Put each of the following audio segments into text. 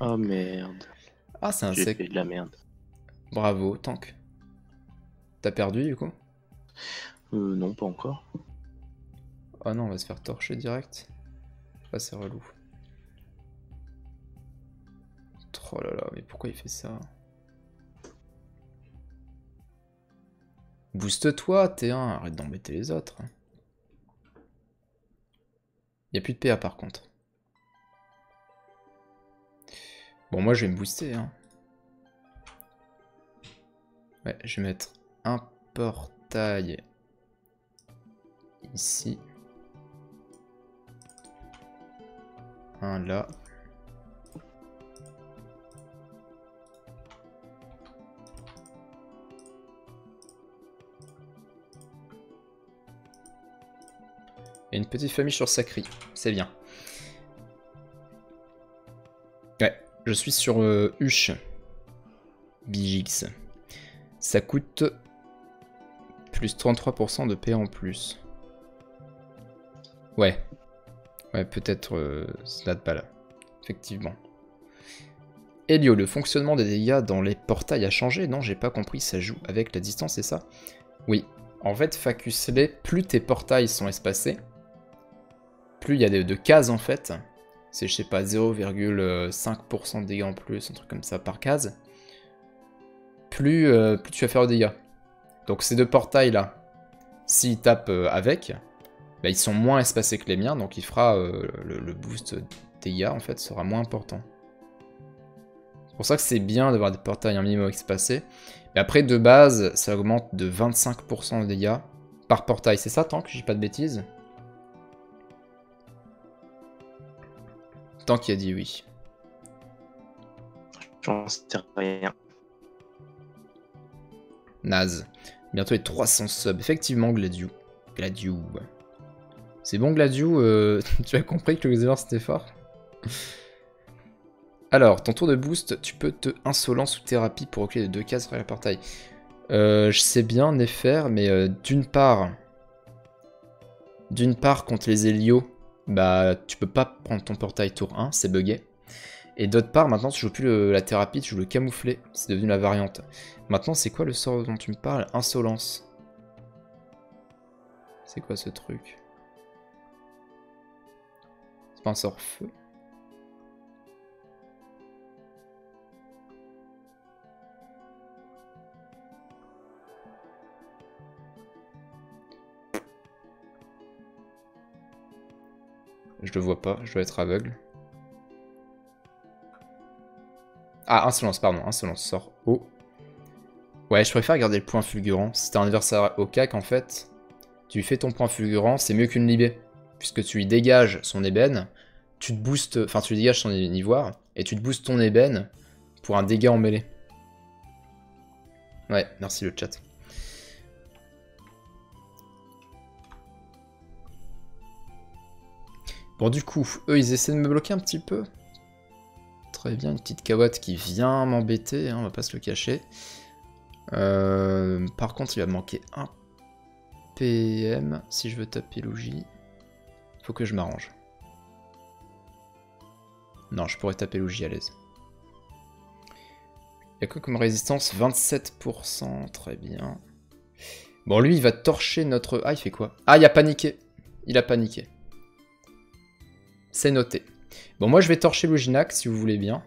Oh merde, Ah, c'est un j'ai sec. fait de la merde. Bravo, tank. T'as perdu du coup? Non, pas encore. Oh non, on va se faire torcher direct. Ah, c'est relou. Oh là là, mais pourquoi il fait ça? Booste-toi, T1, arrête d'embêter les autres. Y a plus de PA par contre. Bon, moi je vais me booster. Hein. Ouais, je vais mettre un portail ici. Un là. Et une petite famille sur Sacri. C'est bien. Ouais, je suis sur Huche. Bigix. Ça coûte plus 33% de PA en plus. Ouais. Ouais, peut-être ça date pas là. Effectivement. Elio, le fonctionnement des dégâts dans les portails a changé? Non, j'ai pas compris, ça joue avec la distance, c'est ça? Oui. En fait, Facuslet, plus tes portails sont espacés, plus il y a de cases en fait. C'est, je sais pas, 0,5% de dégâts en plus, un truc comme ça par case. Plus tu vas faire de dégâts. Donc ces deux portails là, s'ils tapent avec, bah, ils sont moins espacés que les miens, donc il fera le boost dégâts en fait sera moins important. C'est pour ça que c'est bien d'avoir des portails un minimum espacés. Mais après de base, ça augmente de 25% de dégâts par portail. C'est ça, Tank? J'ai pas de bêtises. Tank qui a dit oui. J'en sais rien. Naze. Bientôt les 300 subs. Effectivement, Gladiou. Gladiou. C'est bon, Gladiou, tu as compris que le Xavier c'était fort? Alors, ton tour de boost, tu peux te insolence ou thérapie pour reculer de 2 cases sur le portail. Je sais bien, Néfer, mais d'une part, contre les Hélios, bah tu peux pas prendre ton portail tour 1, c'est buggé. Et d'autre part, maintenant tu joues plus la thérapie, tu joues le camouflé, c'est devenu la variante. Maintenant, c'est quoi le sort dont tu me parles? Insolence. C'est quoi ce truc? C'est pas un sort feu? Je le vois pas, je dois être aveugle. Ah, insolence, pardon, insolence, sort haut. Ouais, je préfère garder le point fulgurant. Si t'as un adversaire au cac, en fait, tu fais ton point fulgurant, c'est mieux qu'une libé. Puisque tu lui dégages son ébène, tu te boostes, enfin tu lui dégages son ivoire, et tu te boostes ton ébène pour un dégât en mêlée. Ouais, merci le chat. Bon, du coup, eux, ils essaient de me bloquer un petit peu. Très bien, une petite Kawat qui vient m'embêter, hein, on va pas se le cacher. Par contre, il va me manquer un PM si je veux taper Luigi. Faut que je m'arrange. Non, je pourrais taper Luigi à l'aise. Il y a quoi comme résistance? 27%, très bien. Bon, lui, il va torcher notre... Ah, il fait quoi? Ah, il a paniqué. Il a paniqué. C'est noté. Bon, moi, je vais torcher Luginac, si vous voulez bien.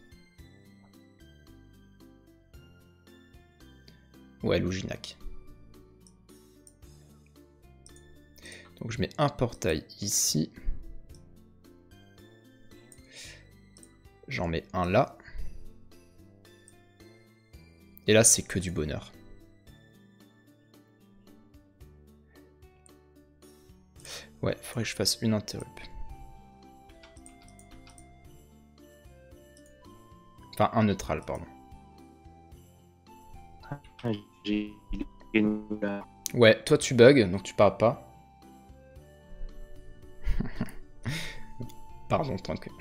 Ouais, Luginac. Donc, je mets un portail ici. J'en mets un là. Et là, c'est que du bonheur. Ouais, faudrait que je fasse une interrup. Enfin, un neutral, pardon. Ouais, toi tu bugs, donc tu parles pas. Pardon, tant que...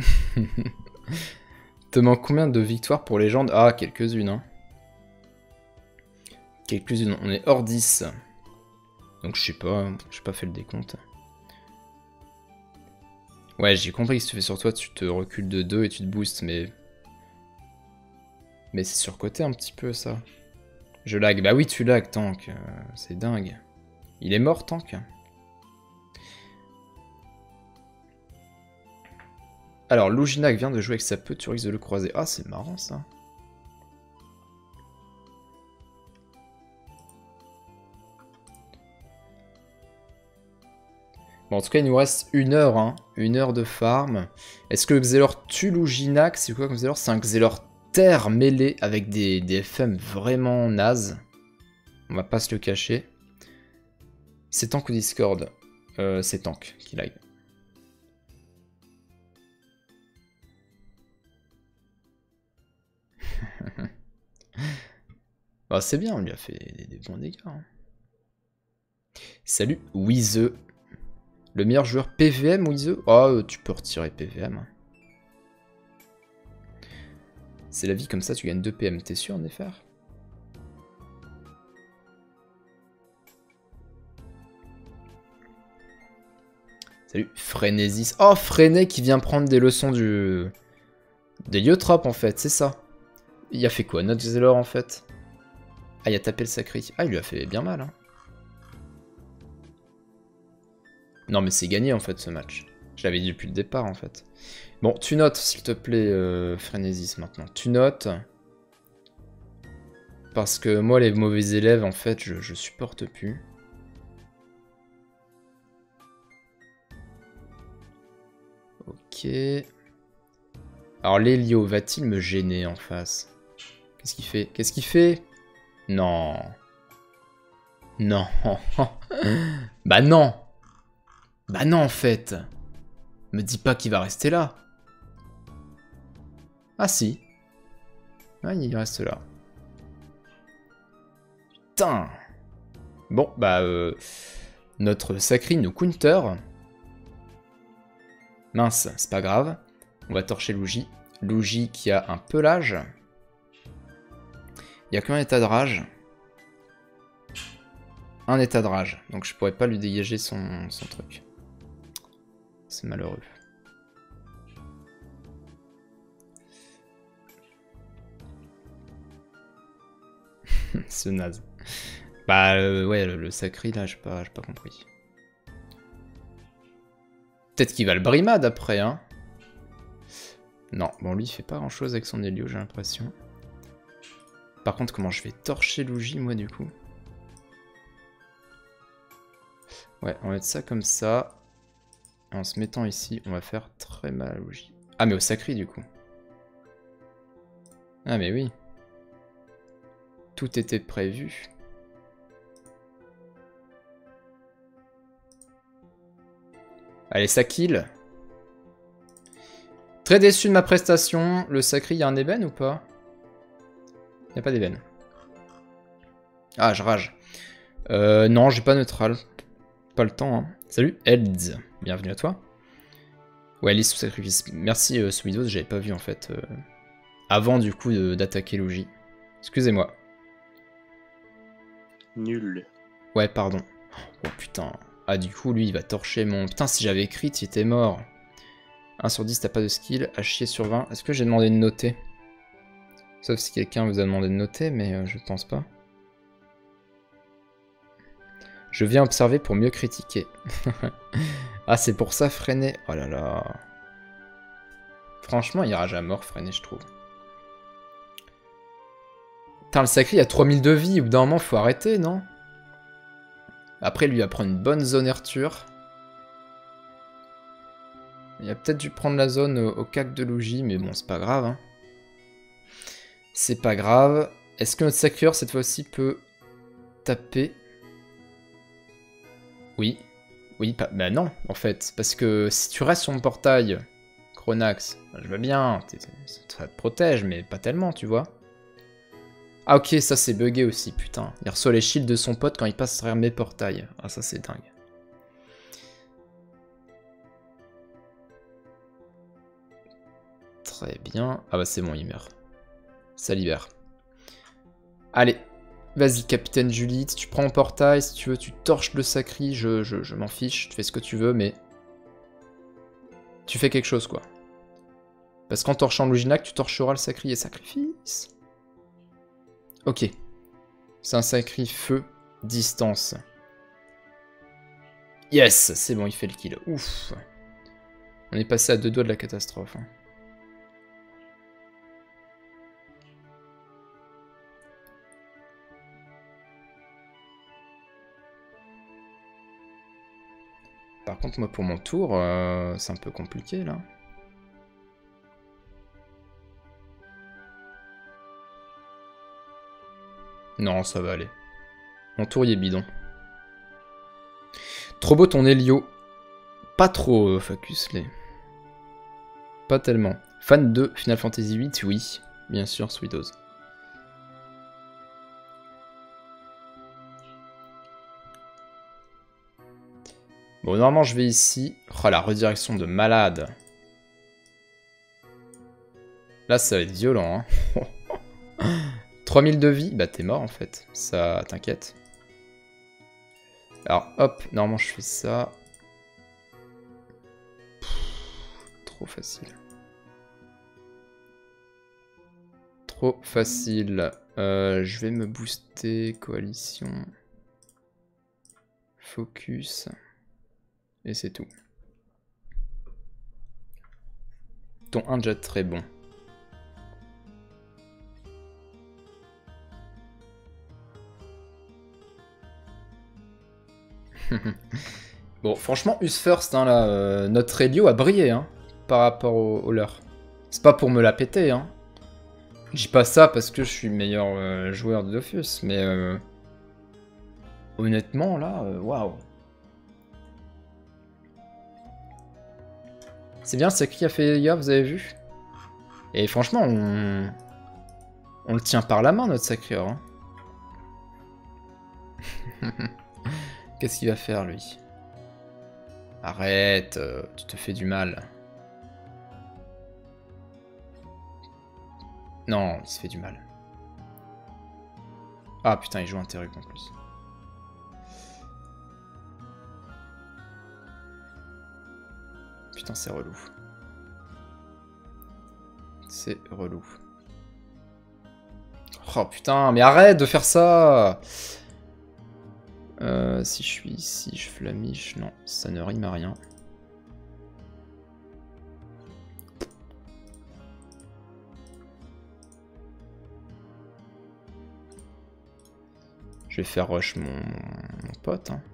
Te manque combien de victoires pour légende? Ah, quelques-unes, hein. Quelques-unes, on est hors 10. Donc je sais pas, j'ai pas fait le décompte. Ouais, j'ai compris que si tu fais sur toi, tu te recules de 2 et tu te boostes, mais Mais c'est surcoté un petit peu, ça. Je lag. Bah oui, tu lag, Tank. C'est dingue. Il est mort, Tank. Alors, Luginac vient de jouer avec sa peau, tu risques de le croiser. Ah, c'est marrant, ça. Bon, en tout cas, il nous reste 1 heure, hein. 1 heure de farm. Est-ce que le Xelor tue Luginac? C'est quoi comme Xelor? C'est un Xelor terre mêlé avec des FM vraiment nazes. On va pas se le cacher. C'est Tank ou Discord? C'est Tank qui lag. Bah, c'est bien, on lui a fait des bons dégâts. Hein. Salut, Wize. Le meilleur joueur PVM, Wize? Oh, tu peux retirer PVM. C'est la vie comme ça, tu gagnes 2 PM. T'es sûr, Nefer? Salut, Frénésis. Oh, Freiné qui vient prendre des leçons d'Héliotrope, en fait, c'est ça. Il a fait quoi, notre Xelor, en fait? Ah, il a tapé le sacré. Ah, il lui a fait bien mal, hein. Non, mais c'est gagné, en fait, ce match. Je l'avais dit depuis le départ, en fait. Bon, tu notes, s'il te plaît, Frénésis, maintenant. Tu notes. Parce que moi, les mauvais élèves, en fait, je supporte plus. Ok. Alors, l'Hélio, va-t-il me gêner en face? Qu'est-ce qu'il fait? Qu'est-ce qu'il fait? Non. Non. Bah non. Bah non, en fait. Me dis pas qu'il va rester là. Ah si. Ah, il reste là. Putain. Bon, bah... notre sacré nous counter. Mince, c'est pas grave. On va torcher Luigi. Luigi qui a un pelage. Il y a qu'un état de rage. Un état de rage. Donc je pourrais pas lui dégager son truc. C'est malheureux. Ce naze. Bah ouais, le sacré là, j'ai pas compris. Peut-être qu'il va le brimade après, hein. Non, bon lui il fait pas grand chose avec son Hélio, j'ai l'impression. Par contre, comment je vais torcher Luigi, moi, du coup? Ouais, on va mettre ça comme ça. En se mettant ici, on va faire très mal à Luigi. Ah, mais au sacré, du coup. Ah, mais oui. Tout était prévu. Allez, ça kill. Très déçu de ma prestation. Le sacré, il y a un ébène ou pas? Il n'y a pas d'ébène. Ah, je rage. Non, j'ai pas neutral. Pas le temps, hein. Salut, Elds. Bienvenue à toi. Ouais, liste sous sacrifice. Merci, Suidos, j'avais pas vu en fait. Avant du coup d'attaquer Luigi. Excusez-moi. Nul. Ouais, pardon. Oh putain. Ah, du coup, lui, il va torcher mon... Putain, si j'avais crit, il était mort. 1 sur 10, t'as pas de skill. À chier sur 20. Est-ce que j'ai demandé de noter? Sauf si quelqu'un vous a demandé de noter, mais je pense pas. Je viens observer pour mieux critiquer. Ah, c'est pour ça, Freiné. Oh là là. Franchement, il rage à mort, Freiné, je trouve. Putain, le sacré, il a 3000 de vie. Au bout d'un moment, faut arrêter, non? Après, lui, il va prendre une bonne zone Arthur. Il a peut-être dû prendre la zone au cac de Luigi, mais bon, c'est pas grave. Hein. C'est pas grave. Est-ce que notre sacreur, cette fois-ci, peut taper? Oui. Oui, bah non, en fait. Parce que si tu restes sur mon portail, Chronax, je veux bien, ça te protège, mais pas tellement, tu vois. Ah ok, ça c'est bugué aussi, putain. Il reçoit les shields de son pote quand il passe derrière mes portails. Ah ça c'est dingue. Très bien. Ah bah c'est bon, il meurt. Ça libère. Allez. Vas-y, Capitaine Julite, tu prends mon portail, si tu veux, tu torches le sacri, je m'en fiche, tu fais ce que tu veux, mais... Tu fais quelque chose, quoi. Parce qu'en torchant Luginac, tu torcheras le sacri et sacrifice. Ok. C'est un sacré feu distance. Yes, c'est bon, il fait le kill. Ouf. On est passé à 2 doigts de la catastrophe. Hein. Par contre, moi, pour mon tour, c'est un peu compliqué, là. Non, ça va aller. Mon tour, il est bidon. Trop beau ton Helio. Pas trop, Facuslet. Pas tellement. Fan de Final Fantasy VIII, oui. Bien sûr, Sweetos. Bon, normalement, je vais ici. Oh, la redirection de malade. Là, ça va être violent, hein. 3000 de vie, bah t'es mort en fait, ça t'inquiète. Alors hop, normalement je fais ça. Trop facile. Trop facile. Je vais me booster, coalition. Focus. Et c'est tout. Ton 1 déjà très bon. Bon, franchement, Us First, hein, là, notre Helio a brillé hein, par rapport au leur. C'est pas pour me la péter, hein. Je dis pas ça parce que je suis meilleur joueur de Dofus, mais honnêtement, là, waouh. C'est bien, c'est qui a fait les dégâts, vous avez vu? Et franchement, on le tient par la main, notre Sacrior. Hein. Qu'est-ce qu'il va faire, lui? Arrête, tu te fais du mal. Non, il se fait du mal. Ah putain, il joue interrupt en plus. Putain, c'est relou. C'est relou. Oh putain, mais arrête de faire ça! Si je suis ici, je flamiche. Non, ça ne rime à rien. Je vais faire rush mon pote. Hein.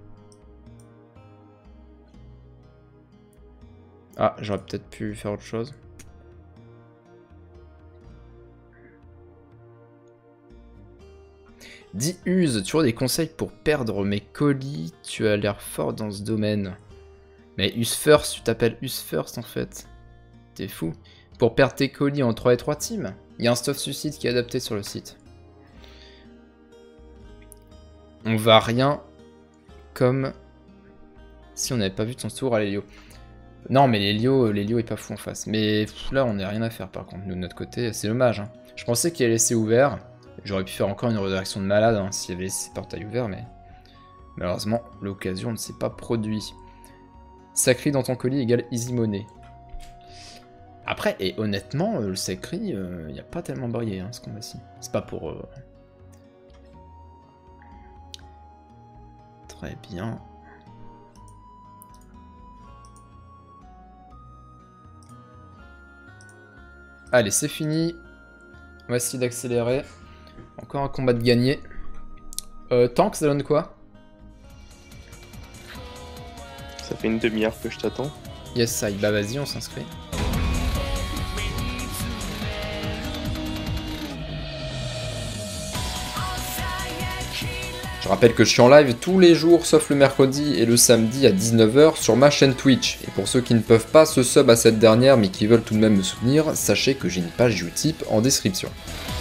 Ah, j'aurais peut-être pu faire autre chose. Dis Use, tu as des conseils pour perdre mes colis? Tu as l'air fort dans ce domaine. Mais Use First, tu t'appelles Use First en fait. T'es fou. Pour perdre tes colis en 3 et 3 teams, il y a un stuff suicide qui est adapté sur le site. On va rien comme si on n'avait pas vu de son tour à l'Helio. Non mais l'Helio est pas fou en face. Mais là on n'a rien à faire par contre, nous de notre côté, c'est dommage. Hein. Je pensais qu'il allait laisser ouvert. J'aurais pu faire encore une redirection de malade hein, s'il y avait ces portails ouverts, mais malheureusement, l'occasion ne s'est pas produite. Sacri dans ton colis égale easy money. Après, et honnêtement, le Sacri, il n'y a pas tellement brillé hein, ce combat-ci. C'est pas pour... Très bien. Allez, c'est fini. On va essayer d'accélérer. Encore un combat de gagné. Tank, ça donne quoi? Ça fait une demi-heure que je t'attends. Yes, ça, bah vas-y, on s'inscrit. Je rappelle que je suis en live tous les jours, sauf le mercredi et le samedi à 19 h sur ma chaîne Twitch. Et pour ceux qui ne peuvent pas se sub à cette dernière, mais qui veulent tout de même me soutenir, sachez que j'ai une page Utip en description.